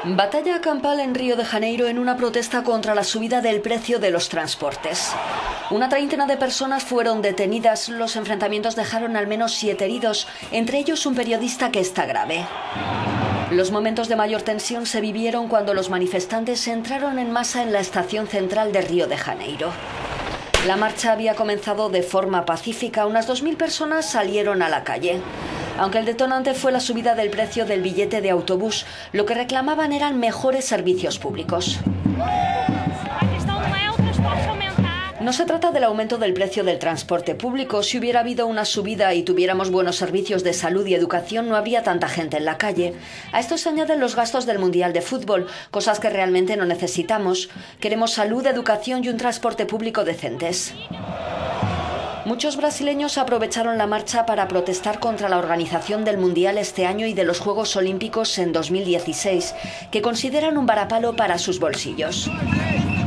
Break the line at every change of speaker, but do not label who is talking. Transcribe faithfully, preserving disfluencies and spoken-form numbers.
Batalla campal en Río de Janeiro en una protesta contra la subida del precio de los transportes. Una treintena de personas fueron detenidas. Los enfrentamientos dejaron al menos siete heridos, entre ellos un periodista que está grave. Los momentos de mayor tensión se vivieron cuando los manifestantes entraron en masa en la estación central de Río de Janeiro. La marcha había comenzado de forma pacífica. Unas dos mil personas salieron a la calle. Aunque el detonante fue la subida del precio del billete de autobús, lo que reclamaban eran mejores servicios públicos. No se trata del aumento del precio del transporte público. Si hubiera habido una subida y tuviéramos buenos servicios de salud y educación, no habría tanta gente en la calle. A esto se añaden los gastos del Mundial de Fútbol, cosas que realmente no necesitamos. Queremos salud, educación y un transporte público decentes. Muchos brasileños aprovecharon la marcha para protestar contra la organización del Mundial este año y de los Juegos Olímpicos en dos mil dieciséis, que consideran un varapalo para sus bolsillos.